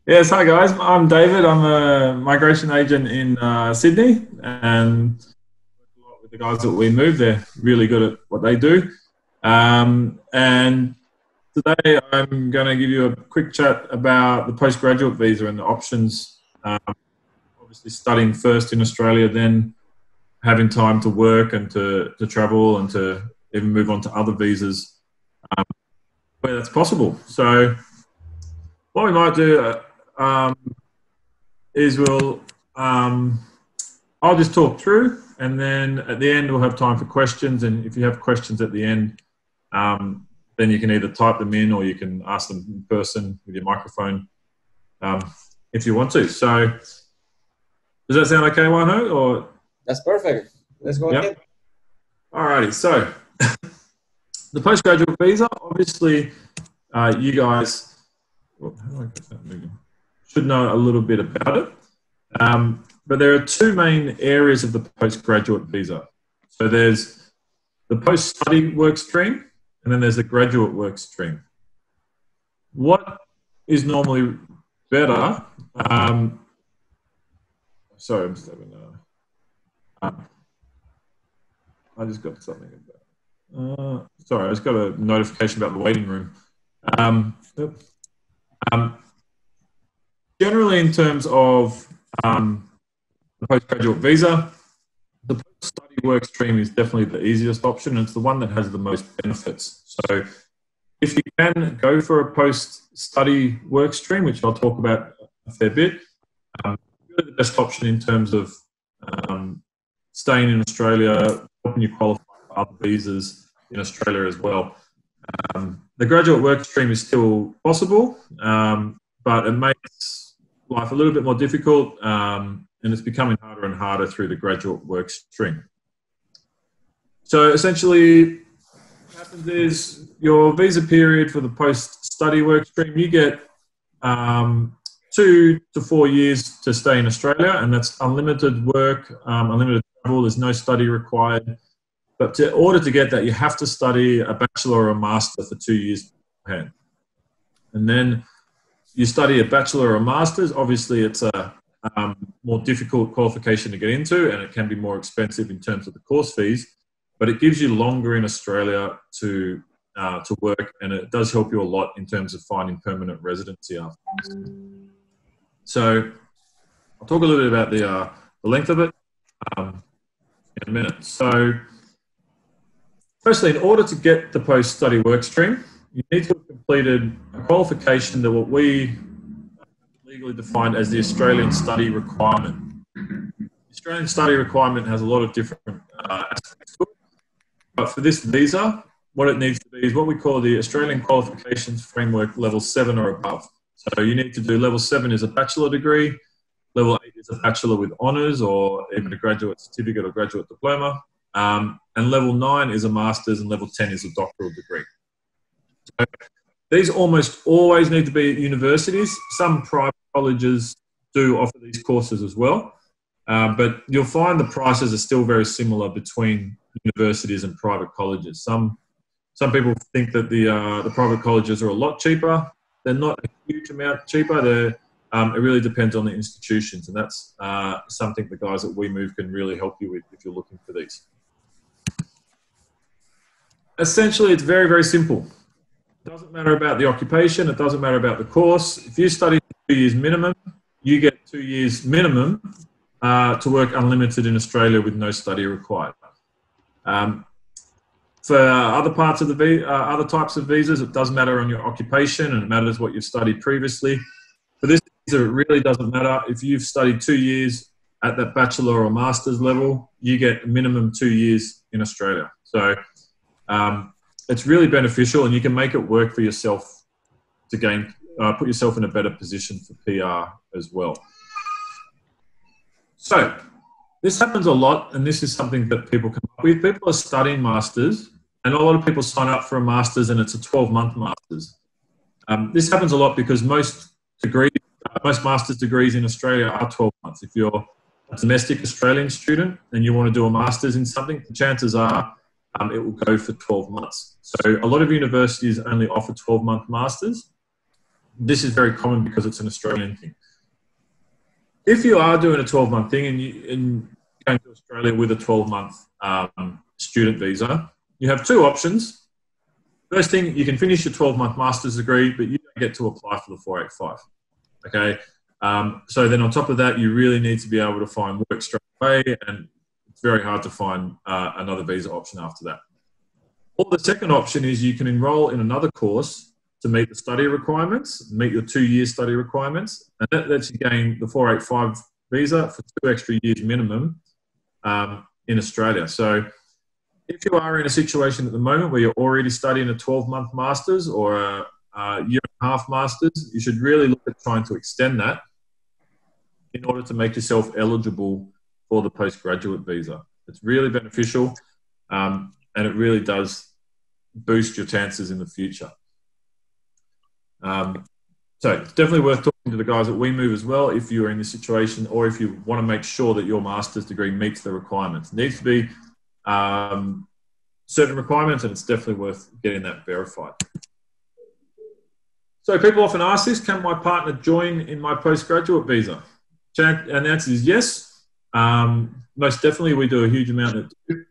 Yes, hi guys. I'm David. I'm a migration agent in Sydney, and work a lot with the guys that we move. They're really good at what they do. And today I'm going to give you a quick chat about the postgraduate visa and the options. Obviously, studying first in Australia, then having time to work and to travel and to even move on to other visas where that's possible. So, what we might do is um, I'll just talk through, and then at the end we'll have time for questions. And if you have questions at the end, then you can either type them in or you can ask them in person with your microphone um, if you want to. So does that sound okay, Wanho? Or That's perfect. Let's go yep. ahead. Alrighty. So the postgraduate visa, obviously, you guys should know a little bit about it. But there are two main areas of the postgraduate visa. So there's the post-study work stream, and then there's the graduate work stream. What is normally better? Sorry, I'm just having I just got something about. Sorry, I just got a notification about the waiting room. Yep. Um, Generally, in terms of the postgraduate visa, the post-study work stream is definitely the easiest option, and it's the one that has the most benefits. So if you can go for a post-study work stream, which I'll talk about a fair bit, really the best option in terms of staying in Australia, helping you qualify for other visas in Australia as well. The graduate work stream is still possible, but it makes life a little bit more difficult, and it's becoming harder and harder through the graduate work stream. So essentially, what happens is your visa period for the post-study work stream, you get 2 to 4 years to stay in Australia, and that's unlimited work, unlimited travel. There's no study required. But in order to get that, you have to study a bachelor or a master for 2 years beforehand. And then you study a bachelor or a master's. Obviously, it's a more difficult qualification to get into, and it can be more expensive in terms of the course fees. But it gives you longer in Australia to work, and it does help you a lot in terms of finding permanent residency afterwards. So I'll talk a little bit about the length of it in a minute. So firstly, in order to get the post-study work stream, you need to have completed a qualification that what we legally defined as the Australian study requirement. The Australian study requirement has a lot of different aspects to it, but for this visa, what it needs to be is what we call the Australian Qualifications Framework Level 7 or above. So you need to do Level 7 is a bachelor degree, Level 8 is a bachelor with honours or even a graduate certificate or graduate diploma, and Level 9 is a master's, and Level 10 is a doctoral degree. So these almost always need to be at universities. Some private colleges do offer these courses as well, but you'll find the prices are still very similar between universities and private colleges. Some people think that the private colleges are a lot cheaper. They're not a huge amount cheaper. It really depends on the institutions, and that's something the guys at WeMove can really help you with if you're looking for these. Essentially, it's very, very simple. It doesn't matter about the occupation. It doesn't matter about the course. If you study 2 years minimum, you get 2 years minimum to work unlimited in Australia with no study required. For other parts of other types of visas, it does matter on your occupation, and it matters what you've studied previously. For this visa, it really doesn't matter. If you've studied 2 years at that bachelor or master's level, you get a minimum 2 years in Australia. So it's really beneficial, and you can make it work for yourself to put yourself in a better position for PR as well. So this happens a lot, and this is something that people come up with. People are studying masters, and a lot of people sign up for a master's, and it's a 12-month master's. This happens a lot because most master's degrees in Australia are 12 months. If you're a domestic Australian student and you want to do a master's in something, the chances are it will go for 12 months. So a lot of universities only offer 12-month masters. this is very common because it's an Australian thing. If you are doing a 12-month thing and going to Australia with a 12-month student visa, you have two options. First thing, you can finish your 12-month master's degree, but you don't get to apply for the 485. Okay. So then on top of that, you really need to be able to find work straight away, and it's very hard to find another visa option after that. Or the second option is you can enroll in another course to meet the study requirements, meet your 2-year study requirements, and that lets you gain the 485 visa for 2 extra years minimum in Australia. So if you are in a situation at the moment where you're already studying a 12-month master's or a year and a half master's, you should really look at trying to extend that in order to make yourself eligible for the postgraduate visa. It's really beneficial, and it really does boost your chances in the future. So it's definitely worth talking to the guys at WeMove as well if you're in this situation, or if you want to make sure that your master's degree meets the requirements. It needs to be certain requirements, and it's definitely worth getting that verified. So people often ask this: can my partner join in my postgraduate visa? And the answer is yes. Most definitely, we do a huge amount that do.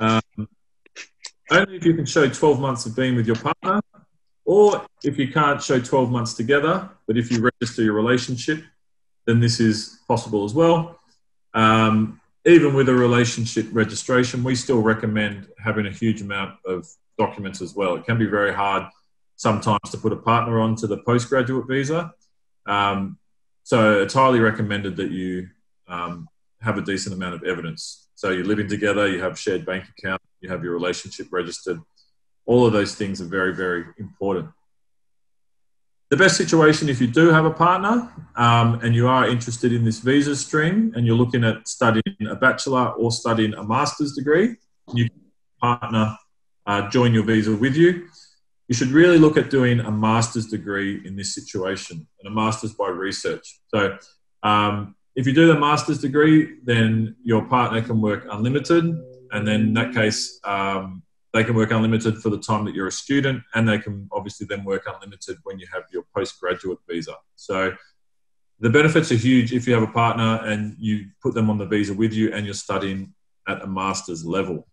Only if you can show 12 months of being with your partner, or if you can't show 12 months together, but if you register your relationship, then this is possible as well. Even with a relationship registration, we still recommend having a huge amount of documents as well. It can be very hard sometimes to put a partner onto the postgraduate visa. So it's highly recommended that you have a decent amount of evidence. So you're living together, you have shared bank account, you have your relationship registered. All of those things are very, very important. The best situation, if you do have a partner and you are interested in this visa stream and you're looking at studying a bachelor or studying a master's degree, you can partner join your visa with you. You should really look at doing a master's degree in this situation, and a master's by research. So if you do the master's degree, then your partner can work unlimited, and then in that case, they can work unlimited for the time that you're a student, and they can obviously then work unlimited when you have your postgraduate visa. So the benefits are huge if you have a partner and you put them on the visa with you and you're studying at a master's level.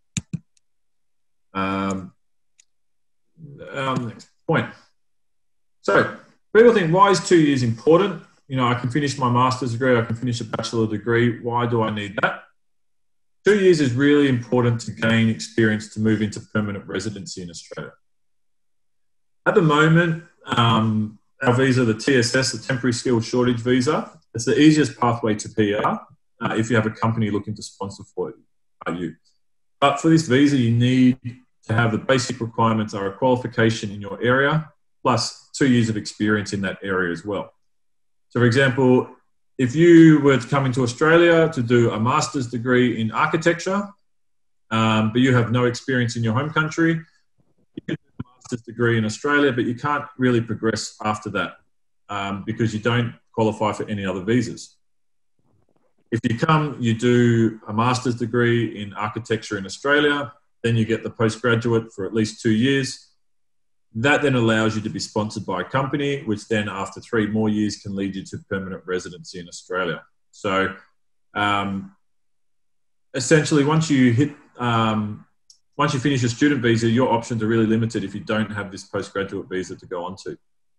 Next point. So people think, why is 2 years important? You know, I can finish my master's degree, I can finish a bachelor degree. Why do I need that? 2 years is really important to gain experience to move into permanent residency in Australia. At the moment, our visa, the TSS, the Temporary Skills Shortage Visa, it's the easiest pathway to PR if you have a company looking to sponsor for you. But for this visa, you need to have the basic requirements are a qualification in your area, plus 2 years of experience in that area as well. So for example, if you were to come into Australia to do a master's degree in architecture, but you have no experience in your home country, you can do a master's degree in Australia, but you can't really progress after that because you don't qualify for any other visas. If you come, you do a master's degree in architecture in Australia, then you get the postgraduate for at least 2 years. That then allows you to be sponsored by a company, which then after 3 more years can lead you to permanent residency in Australia. So essentially, once you finish your student visa, your options are really limited if you don't have this postgraduate visa to go onto.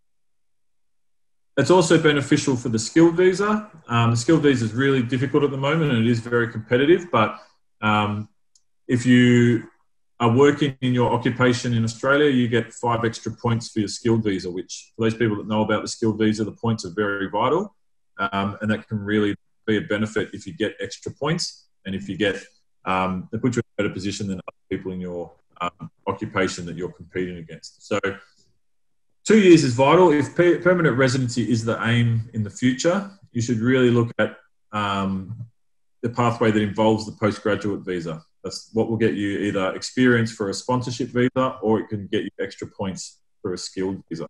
It's also beneficial for the skilled visa. The skilled visa is really difficult at the moment and it is very competitive, but if you are working in your occupation in Australia, you get 5 extra points for your skilled visa, which for those people that know about the skilled visa, the points are very vital. And that can really be a benefit if you get extra points and if you get, they put you in a better position than other people in your occupation that you're competing against. So 2 years is vital. If permanent residency is the aim in the future, you should really look at the pathway that involves the postgraduate visa. That's what will get you either experience for a sponsorship visa or it can get you extra points for a skilled visa.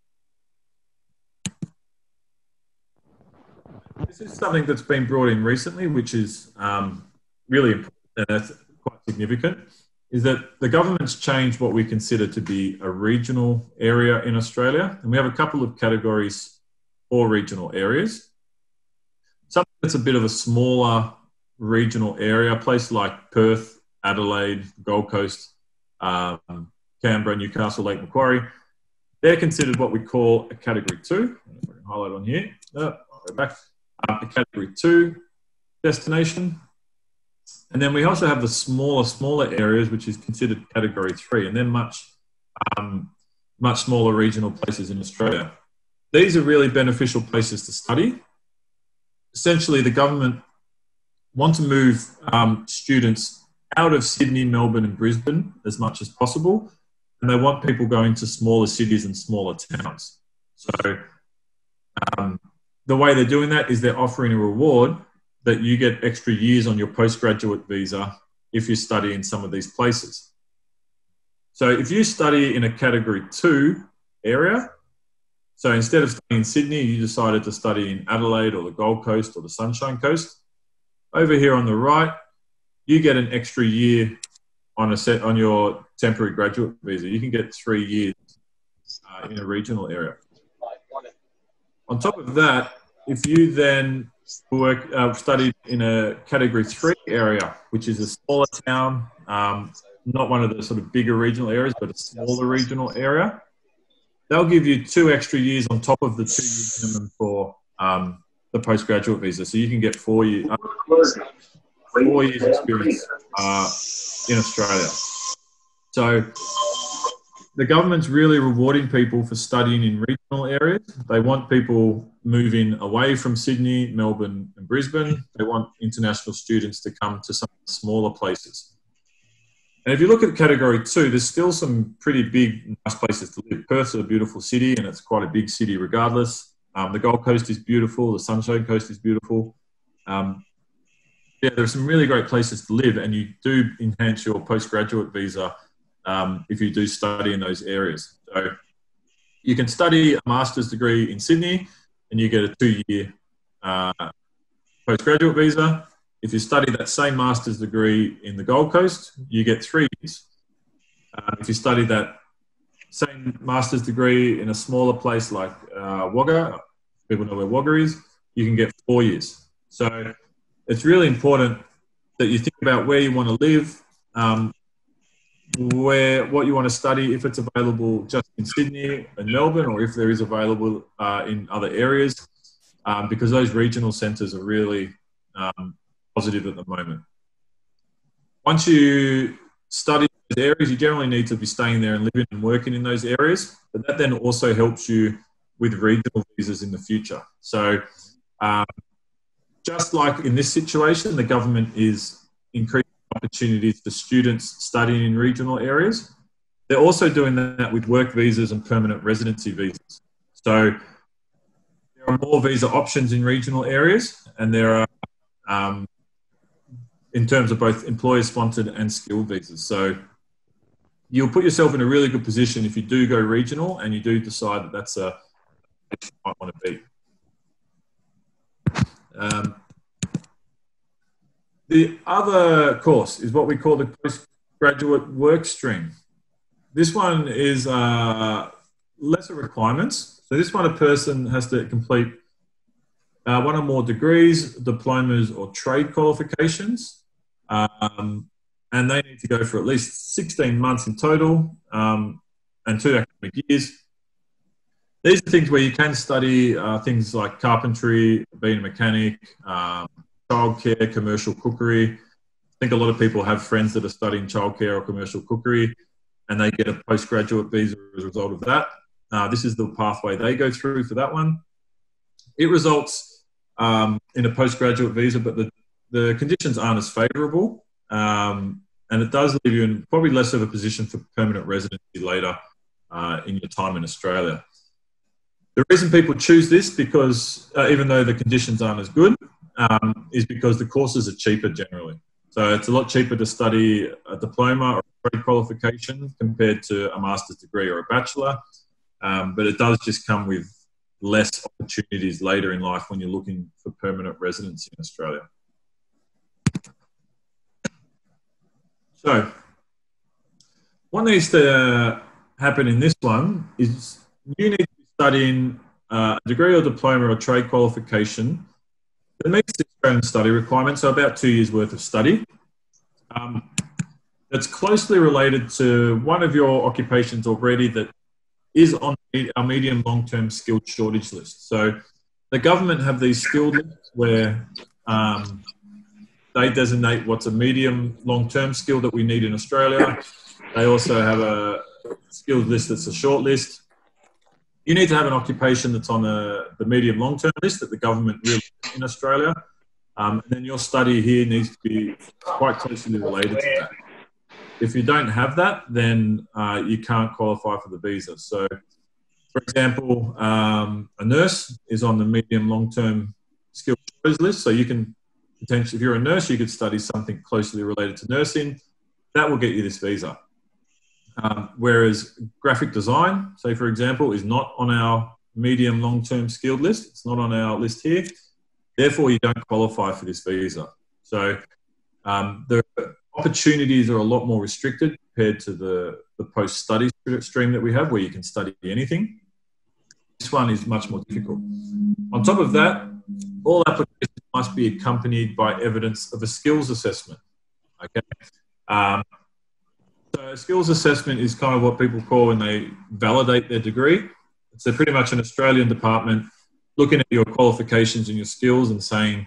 This is something that's been brought in recently, which is really important and that's quite significant. is that the government's changed what we consider to be a regional area in Australia. And we have a couple of categories for regional areas. Something that's a bit of a smaller regional area, a place like Perth, Adelaide, Gold Coast, Canberra, Newcastle, Lake Macquarie, they're considered what we call a Category 2. If I can highlight on here. I'll go back. A Category 2 destination. And then we also have the smaller areas, which is considered Category 3, and they're much smaller regional places in Australia. These are really beneficial places to study. Essentially, the government want to move students out of Sydney, Melbourne and Brisbane as much as possible, and they want people going to smaller cities and smaller towns. So the way they're doing that is they're offering a reward that you get extra years on your postgraduate visa if you study in some of these places. So if you study in a Category 2 area, so instead of studying in Sydney, you decided to study in Adelaide or the Gold Coast or the Sunshine Coast, over here on the right, you get an extra year on your temporary graduate visa. You can get 3 years in a regional area. On top of that, if you then studied in a Category 3 area, which is a smaller town, not one of the sort of bigger regional areas, but a smaller regional area, they'll give you 2 extra years on top of the 2-year minimum for the postgraduate visa. So you can get 4 years experience in Australia. So the government's really rewarding people for studying in regional areas. They want people moving away from Sydney, Melbourne and Brisbane. They want international students to come to some smaller places. And if you look at Category 2, there's still some pretty big, nice places to live. Perth's a beautiful city, and it's quite a big city regardless. The Gold Coast is beautiful. The Sunshine Coast is beautiful. There are some really great places to live, and you do enhance your postgraduate visa if you do study in those areas. So you can study a master's degree in Sydney, and you get a 2-year postgraduate visa. If you study that same master's degree in the Gold Coast, you get 3 years. If you study that same master's degree in a smaller place like Wagga, people know where Wagga is, you can get 4 years. So it's really important that you think about where you want to live, what you want to study, if it's available just in Sydney and Melbourne, or if there is available in other areas, because those regional centres are really positive at the moment. Once you study those areas, you generally need to be staying there and living and working in those areas, but that then also helps you with regional visas in the future. So just like in this situation, the government is increasing opportunities for students studying in regional areas. They're also doing that with work visas and permanent residency visas. So there are more visa options in regional areas, and there are in terms of both employer-sponsored and skilled visas. So you'll put yourself in a really good position if you do go regional and you do decide that that's a place you might want to be. The other course is what we call the postgraduate work stream. This one is lesser requirements. So this one, a person has to complete one or more degrees, diplomas or trade qualifications. And they need to go for at least 16 months in total and 2 academic years. These are things where you can study things like carpentry, being a mechanic, childcare, commercial cookery. I think a lot of people have friends that are studying childcare or commercial cookery, and they get a postgraduate visa as a result of that. This is the pathway they go through for that one. It results in a postgraduate visa, but the conditions aren't as favourable, and it does leave you in probably less of a position for permanent residency later in your time in Australia. The reason people choose this, because even though the conditions aren't as good, is because the courses are cheaper generally. So it's a lot cheaper to study a diploma or a trade qualification compared to a master's degree or a bachelor, but it does just come with less opportunities later in life when you're looking for permanent residency in Australia. So what needs to happen in this one is you need to be studying a degree or diploma or trade qualification that meets the Australian study requirements, so about 2 years worth of study. That's closely related to one of your occupations already that is on our medium long-term skilled shortage list. So the government have these skilled lists where they designate what's a medium long-term skill that we need in Australia. They also have a skilled list that's a short list. You need to have an occupation that's on the medium long-term list that the government really in Australia. And then your study here needs to be quite closely related to that. If you don't have that, then you can't qualify for the visa. So, for example, a nurse is on the medium long-term skilled shortage list. So you can potentially, if you're a nurse, you could study something closely related to nursing. That will get you this visa. Whereas graphic design, say for example, is not on our medium long-term skilled list. It's not on our list here. Therefore, you don't qualify for this visa. So the opportunities are a lot more restricted compared to the post-study stream that we have, where you can study anything. This one is much more difficult. On top of that, all applications must be accompanied by evidence of a skills assessment. Okay. So a skills assessment is kind of what people call when they validate their degree. It's pretty much an Australian department looking at your qualifications and your skills and saying,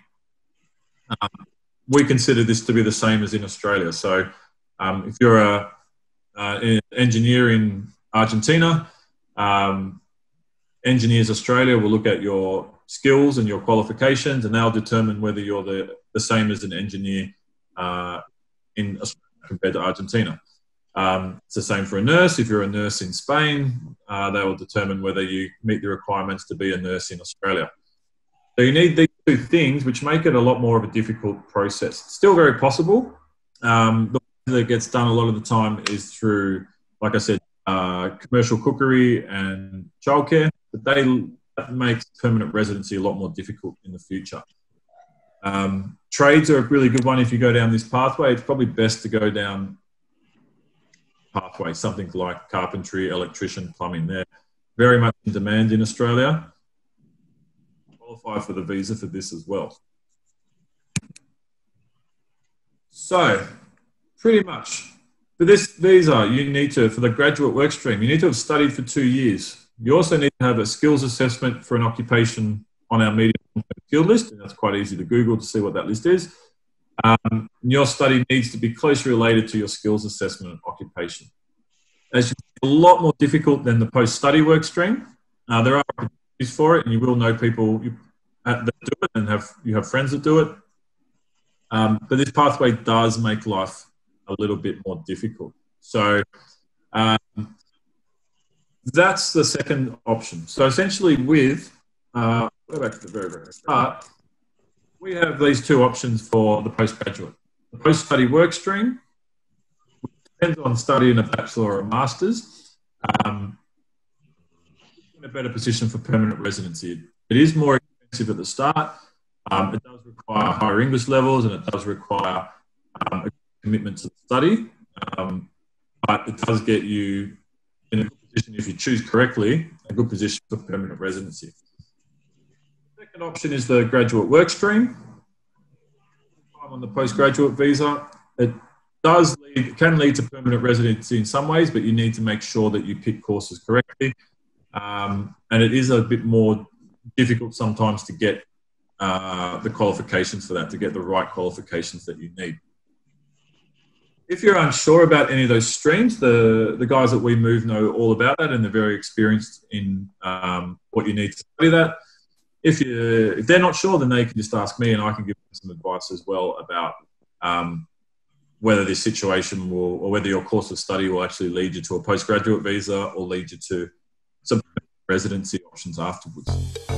we consider this to be the same as in Australia. So if you're an engineer in Argentina, Engineers Australia will look at your skills and your qualifications, and they'll determine whether you're the same as an engineer in Australia compared to Argentina. It's the same for a nurse. If you're a nurse in Spain, they will determine whether you meet the requirements to be a nurse in Australia. So you need these two things, which make it a lot more of a difficult process. It's still very possible. The way that gets done a lot of the time is through, like I said, commercial cookery and childcare, but that makes permanent residency a lot more difficult in the future. Trades are a really good one if you go down this pathway. It's probably best to go down pathway, something like carpentry, electrician, plumbing. They're very much in demand in Australia. Qualify for the visa for this as well. So, pretty much, for this visa, you need to, for the graduate work stream, you need to have studied for 2 years. You also need to have a skills assessment for an occupation on our medium skill list, and that's quite easy to Google to see what that list is. Your study needs to be closely related to your skills assessment and occupation. It's a lot more difficult than the post-study work stream. There are opportunities for it, and you will know people that do it, and you have friends that do it. But this pathway does make life a little bit more difficult. So that's the second option. So essentially go back to the very, very start, we have these two options for the postgraduate. The post-study work stream, which depends on studying a bachelor or a master's, in a better position for permanent residency. It is more expensive at the start. It does require higher English levels, and it does require a commitment to the study. But it does get you in a good position, if you choose correctly, a good position for permanent residency. The second option is the graduate work stream. On the postgraduate visa, it can lead to permanent residency in some ways, but you need to make sure that you pick courses correctly. And it is a bit more difficult sometimes to get the qualifications for that, to get the right qualifications that you need. If you're unsure about any of those streams, the guys at We Move know all about that, and they're very experienced in what you need to study that. If they're not sure, then they can just ask me, and I can give them some advice as well about whether this situation will, or whether your course of study will actually lead you to a postgraduate visa or lead you to some residency options afterwards.